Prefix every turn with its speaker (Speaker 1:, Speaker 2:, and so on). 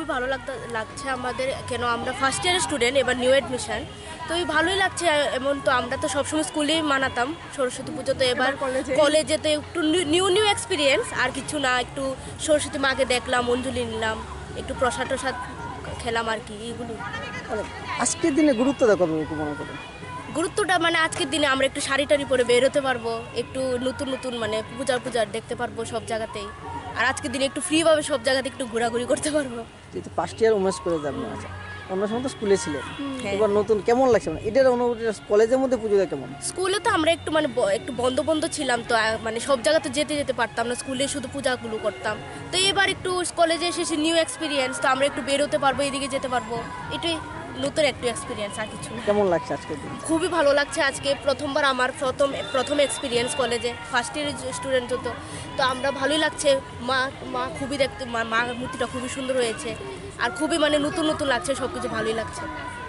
Speaker 1: খুবই ভালো লাগছে আমাদের, কেন আমরা ফার্স্ট ইয়ারের স্টুডেন্ট, এবার নিউ অ্যাডমিশন, তো এই ভালোই লাগছে। এমন তো আমরা তো সবসময় স্কুলেই মানাতাম সরস্বতী পুজো, তো এবার কলেজেতে একটু নিউ এক্সপিরিয়েন্স, আর কিছু না, একটু সরস্বতী মাকে দেখলাম, অঞ্জলি নিলাম, একটু প্রসাদ খেলাম আর কি, এইগুলো।
Speaker 2: আজকের দিনে গুরুত্ব দেখো মনে করো?
Speaker 1: গুরুত্বটা মানে আজকের দিনে আমরা একটু শাড়ি টাড়ি পরে বেরোতে পারবো, একটু নতুন মানে পূজার দেখতে পারবো সব জায়গাতেই, আর আজকের দিনে একটু ফ্রিভাবে সব জায়গাতে একটু ঘোরাঘুরি করতে পারবো।
Speaker 2: যেহেতু ফার্স্ট ইয়ার উমেশ করে যাবে, আচ্ছা অন্য সময় তো স্কুলে ছিল, এবার নতুন কেমন লাগছে? মানে এটার অনুভূতি কলেজের মধ্যে পুজোটা কেমন?
Speaker 1: স্কুলে তো আমরা একটু মানে একটু বন্ধ ছিলাম, তো মানে সব জায়গাতে যেতে পারতাম না, স্কুলে শুধু পূজাগুলো করতাম। তো এবার একটু কলেজে এসেছি, নিউ এক্সপিরিয়েন্স, তো আমরা একটু বেরোতে পারবো, এদিকে যেতে পারবো, এটাই নতুন একটু এক্সপিরিয়েন্স, আর কিছু।
Speaker 2: কেমন লাগছে আজকে?
Speaker 1: খুবই ভালো লাগছে। আজকে প্রথমবার আমার প্রথম এক্সপিরিয়েন্স কলেজে, ফার্স্ট ইয়ারের স্টুডেন্ট তো আমরা ভালোই লাগছে। মা খুবই দেখতে, মা মূর্তিটা খুবই সুন্দর হয়েছে, আর খুবই মানে নতুন লাগছে, সব কিছু ভালোই লাগছে।